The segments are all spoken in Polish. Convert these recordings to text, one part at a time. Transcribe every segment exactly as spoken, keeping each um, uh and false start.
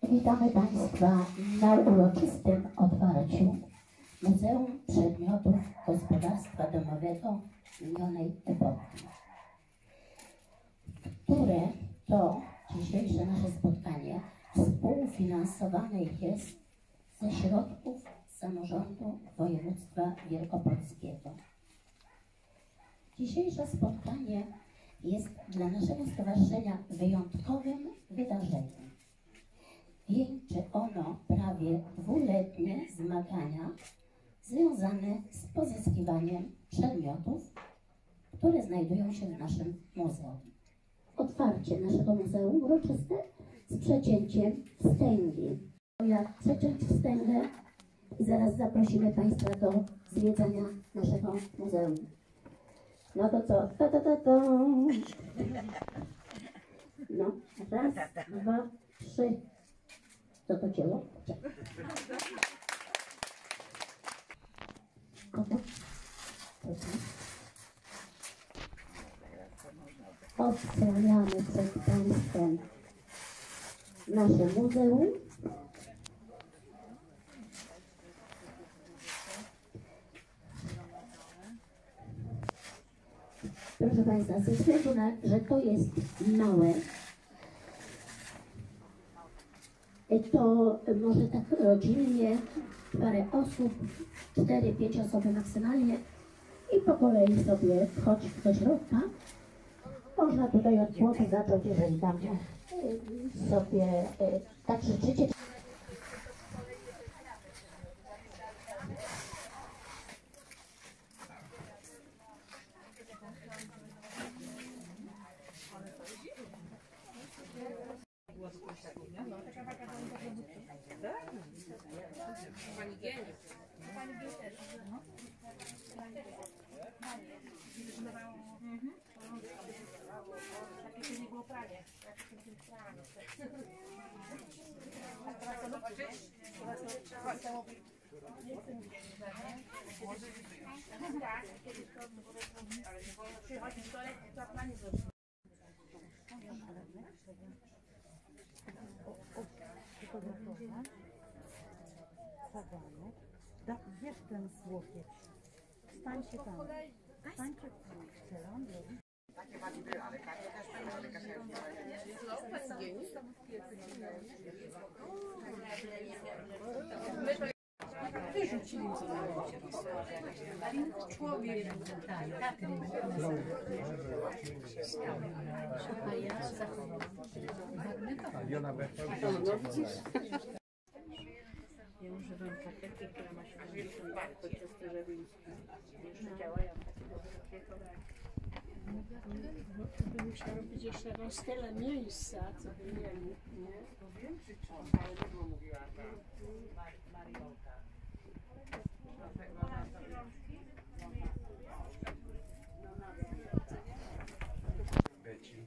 Witamy Państwa na uroczystym otwarciu Muzeum Przedmiotów Gospodarstwa Domowego minionej epoki, które to dzisiejsze nasze spotkanie współfinansowane jest ze środków samorządu województwa wielkopolskiego. Dzisiejsze spotkanie jest dla naszego stowarzyszenia wyjątkowym wydarzeniem. Wieńczy ono prawie dwuletnie zmagania związane z pozyskiwaniem przedmiotów, które znajdują się w naszym muzeum. Otwarcie naszego muzeum uroczyste z przecięciem wstęgi. Jak przeciąć wstęgę i zaraz zaprosimy Państwa do zwiedzania naszego muzeum. No to co? Ta, ta, ta, ta. No, raz, dwa, trzy. Co to ciało? Odsłaniamy przed Państwem nasze muzeum. Proszę Państwa, ze względu na, że to jest małe, to może tak rodzinnie, parę osób, cztery, pięć osoby maksymalnie i po kolei sobie wchodzić do środka. Można tutaj od płotu zacząć, jeżeli tam sobie tak życzycie. Pani Gieni. Pani Gieni też. Takie to nie było pranie. Tak, kiedyś to ale nie wolno przychodzić w stole, to pranie zrobić. Sadzamy. Da, bierz ten łokieć. Stańcie tam. Stańcie tam. Takie bardziej były, ale takie też będą, ale kasia już nie Wyrzucili człowiek. Ja używam pakietki, która ma siedemdziesiąt lat, to często, żeby jeszcze działają takiego wysokiego. To by musiał robić jeszcze rozstylę miejsca, co by mieli, nie? większy cząst, ale nie było mówiła ta Mariolka. Beci.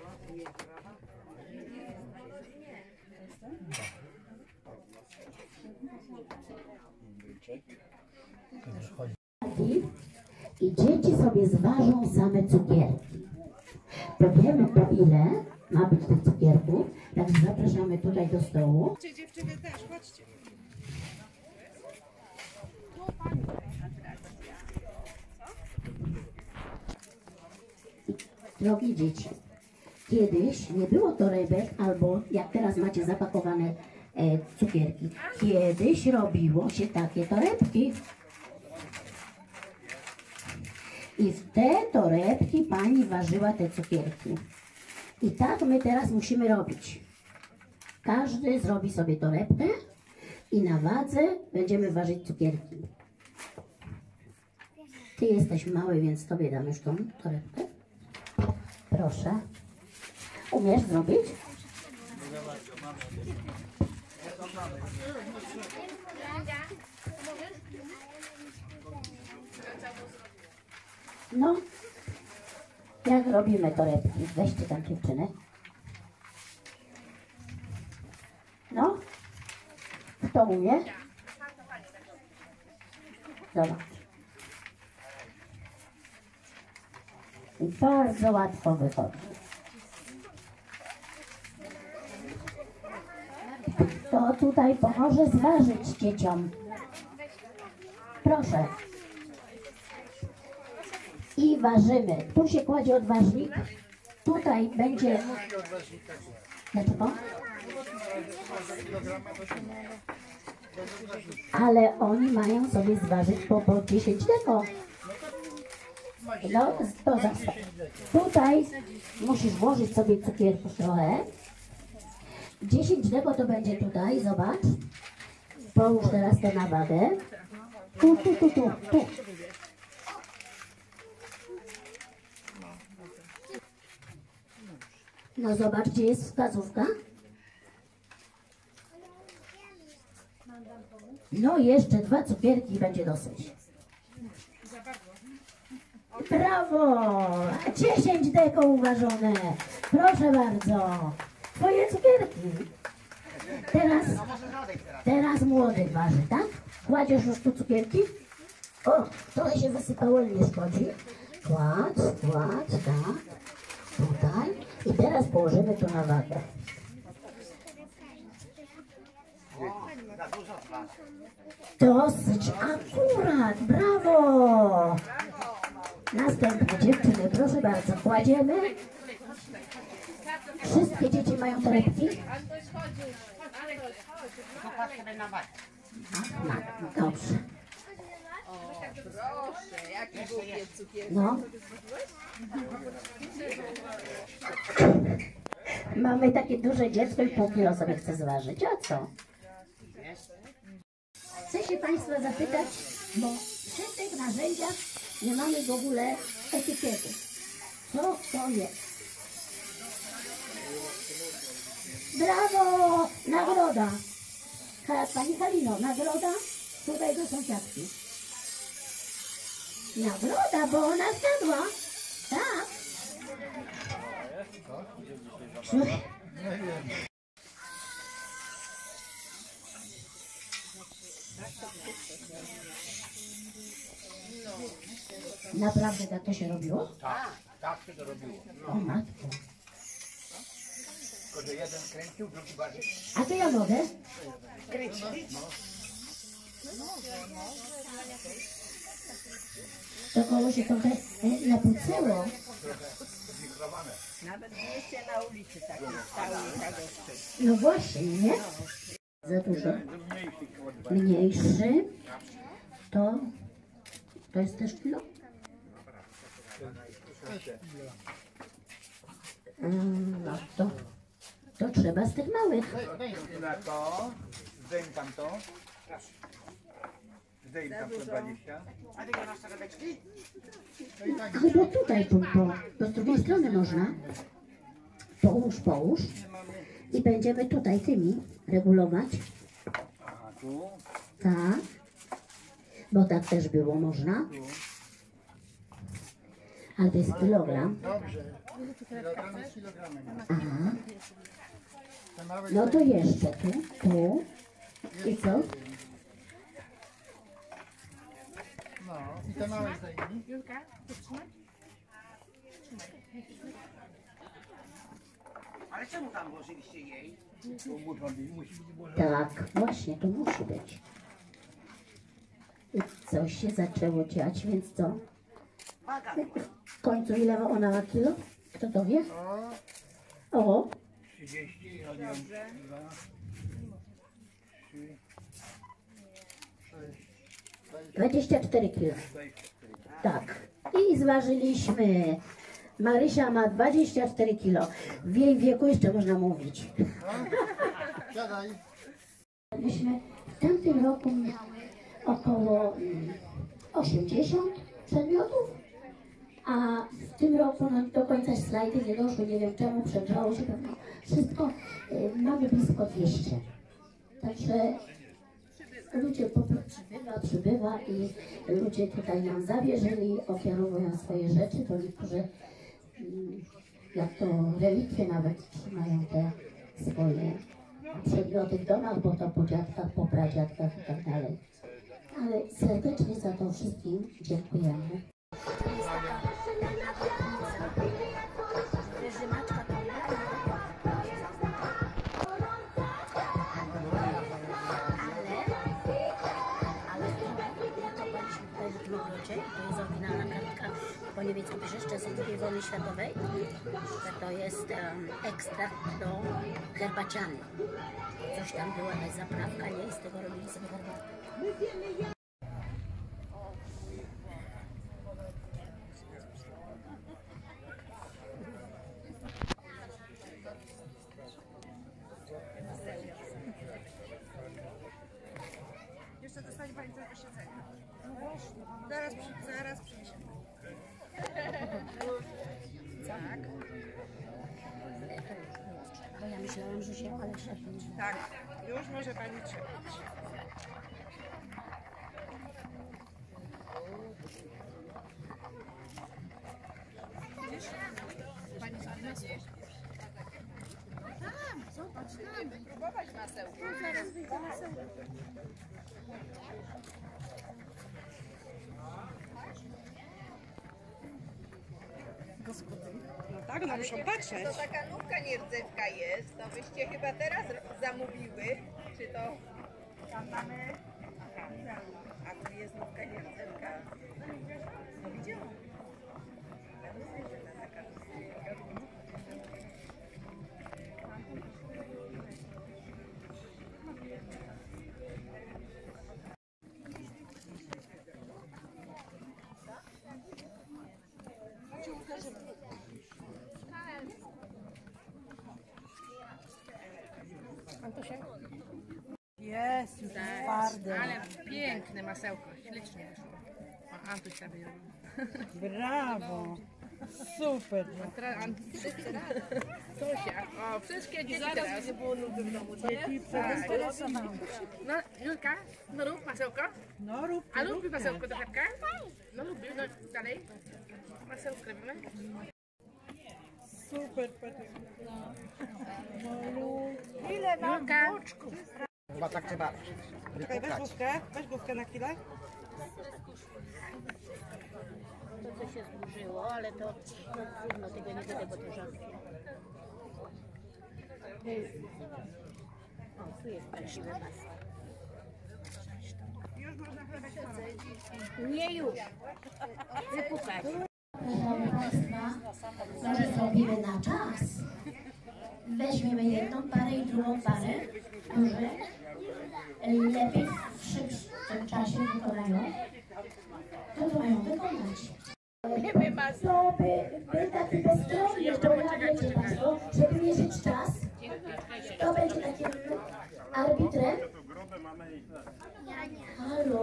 I dzieci sobie zważą same cukierki. Powiemy, po ile ma być tych cukierków, także zapraszamy tutaj do stołu. Chodźcie dziewczyny też, chodźcie. Drogie dzieci, kiedyś nie było torebek albo jak teraz macie zapakowane e, cukierki. Kiedyś robiło się takie torebki. I w te torebki pani ważyła te cukierki. I tak my teraz musimy robić. Każdy zrobi sobie torebkę i na wadze będziemy ważyć cukierki. Ty jesteś mały, więc tobie dam już tą torebkę. Proszę. Umiesz zrobić? No, jak robimy torebki? Weźcie tam dziewczynę. No, kto umie? Zobacz. I bardzo łatwo wychodzi. tutaj pomoże zważyć dzieciom. Proszę. I ważymy. Tu się kładzie odważnik. Tutaj będzie... Dlaczego? Ale oni mają sobie zważyć po, po dziesięć deko. No, to zawsze. Tutaj musisz włożyć sobie cukierków trochę. dziesięć deko to będzie tutaj, zobacz. Połóż teraz to na wagę. Tu, tu, tu, tu, tu. No zobacz, gdzie jest wskazówka. No jeszcze dwa cukierki i będzie dosyć. Brawo! dziesięć deko uważone. Proszę bardzo. Twoje cukierki. Teraz, teraz młody waży, tak? Kładziesz już tu cukierki. O, trochę się wysypało, ale nie szkodzi. Kładź, kładź, tak. Tutaj. I teraz położymy tu na wagę. Dosyć akurat, brawo! Następne dziewczyny, proszę bardzo, kładziemy. Wszystkie dzieci mają torebki? No, dobrze. Proszę, jaki głupie cukier. No. Mamy takie duże dziecko i pół kilo sobie chce zważyć. A co? Chcę się Państwa zapytać, bo przy tych narzędziach nie mamy w ogóle etykiety. Co to jest? Brawo! Nagroda! Ha, Pani Halino, nagroda tutaj do sąsiadki. Nagroda, bo ona zgadła. Tak. Naprawdę tak to się robiło? Tak, tak się to robiło. O matko. Tylko, że jeden kręcił, drugi bardziej. A to ja mogę? To koło się trochę e, napłucało. Nawet byliście na ulicy takie stały i tak ostre. No właśnie, nie? Za dużo. Mniejszy. To, to jest też kilo? Mm, no to, to trzeba z tych małych. Na to, zdejm tam to. Zdejm tam to dwadzieścia. A ty nie masz torebeczki? Albo tutaj, bo, bo, bo z drugiej strony można. Połóż, połóż. I będziemy tutaj tymi regulować. Aha, tu. Tak. Bo tak też było można. Ale to jest kilogram. Dobrze. Kilogramy z kilogramem. Aha. Te małe No to jeszcze tu, tu. I co? No i te małe zdejmij. Ale czemu tam włożyliście jej? Bo muszą być, musi być włożone. Tak, właśnie, to musi być. I coś się zaczęło dziać, więc co? W końcu ile ona ma kilo? Kto to wie? O, O, trzydzieści, odjąć dwa, trzy, sześć, sześć. dwadzieścia cztery kilo. Tak. I zważyliśmy. Marysia ma dwadzieścia cztery kilo. W jej wieku jeszcze można mówić. Siadaj. Myśmy w tamtym roku miały około mm, osiemdziesiąt przedmiotów, a w tym roku no, do końca slajdy nie doszły, nie wiem czemu, przegrzało się pewno wszystko. Y, mamy blisko dwieście. Także ludzie po prostu przybywa, przybywa i ludzie tutaj nam zawierzyli, ofiarowują swoje rzeczy, to niektórzy mm, jak to relikwie nawet trzymają te swoje przedmioty w domach, bo to po dziadkach, po pradziadkach i tak dalej. Ale serdecznie za to wszystkim dziękujemy. bo nie wiedzą też jeszcze z drugiej wojny światowej, że to jest um, ekstrakt do herbaciany. Coś tam była jakaś zaprawka, nie? I z tego robili sobie herbatę. Jeszcze dostanie pani coś do siedzenia. No właśnie. Zaraz, zaraz przyniesiemy. Tak. Bo ja myślałam, że się ale szybko. Tak, już może pani trzymać. Widzisz? Pani zamiast. Tam, zobacz, tam. Wypróbować masełko. No, zaraz wyjdzie masełko. No tak, no muszą patrzeć. To taka nówka nierdzewka jest, to byście chyba teraz zamówiły, czy to... Tam mamy... A tu jest nówka nierdzewka. No widziałam. Jest, już jest twardy. Ale piękne masełko, ślicznie wyszło. O, Antuś sobie robi. Brawo. Super. Tosia, o, wszystkie dzieci teraz. Nie było nudy w domu, co nie? No, Julka, no rób masełko. No rób. A lubi masełko do chlebka? No lubi, no dalej. Masełko robimy. Super. Ile mam Julka. Chyba tak trzeba. Czekaj, weź główkę, weź główkę na chwilę. To co się zburzyło, ale to no, trudno, tego nie będę, bo to rzadkie. O, tu jest prawdziwe masło. Już można chlebek zrobić. Nie już. Wypukać. Proszę Państwa, może zrobimy na czas. Weźmiemy jedną parę i drugą parę, które lepiej w szybszym czasie wykonają. To to mają wykonać. To by, by taki bezstronny, bo ja wiecie Państwo, żeby mierzyć czas, to będzie takim arbitrem. Halo.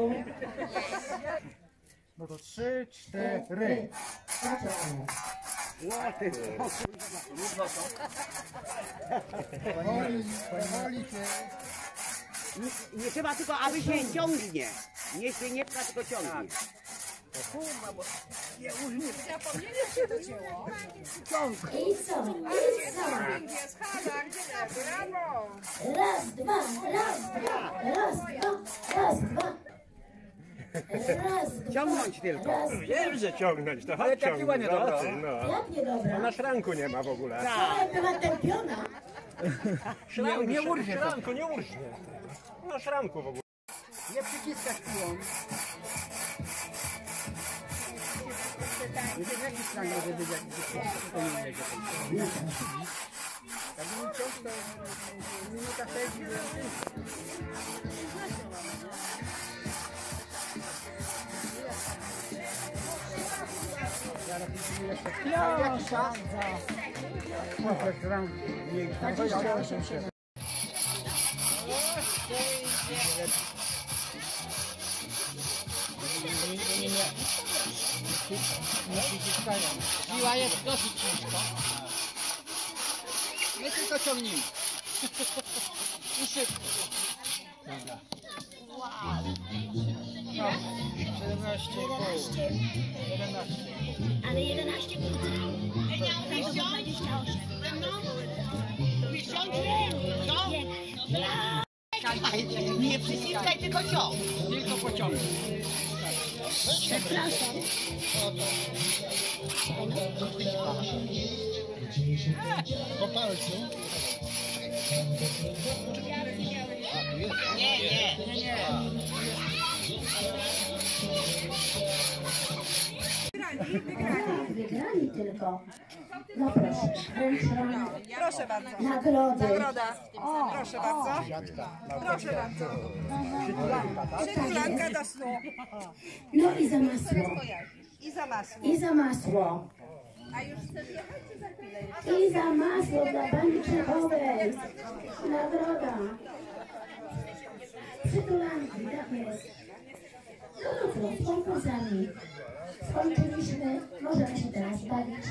No to trzy, cztery. Powoli, powoli się. Nie, nie trzeba tylko, aby się ciągnie. Nie się nie pcha, tylko ciągnie. I co? I co? Jest hala, gdzie brawo! Raz, dwa, raz, dwa, raz, dwa, raz, dwa. Raz, dwa, Ciągnąć tylko. raz, Wiem, że ciągnąć, to chodź ciągnąć. No, ty, no. jak nie dobra? Na szranku nie ma w ogóle. Ale była tępiona. Szranku, nie urżnie. Szranku, nie urżnie. Na szranku w ogóle. Nie przyciskać piłą. Nie wiem, jaki stran może być, jak to nie jedzie. Jak bym ciąg, to minuta sześć. Siła jest dosyć ciężka. My tylko ciągnijmy. I szybko. Dobra. No, siedemnaście i pół. jedenaście. Ale jedenaście dwadzieścia osiem. Nie przyciskaj, tylko ciąg. Tylko pociągnij. Przepraszam. Po palcu. Nie, nie. nie, nie. wygrali, wygrali. A, wygrali tylko. No proszę, wręczam Proszę bardzo. nagrody. Nagroda. Proszę bardzo. Proszę bardzo. Przytulanka do snu. No i za masło. I za masło. I za masło. A już chcesz jechać, czy za chwilę? I za masło dla pani Krzewowej. Nagroda. Przytulanki, tak jest. No dobrze, z konkursami skończyliśmy. Możemy się teraz bawić.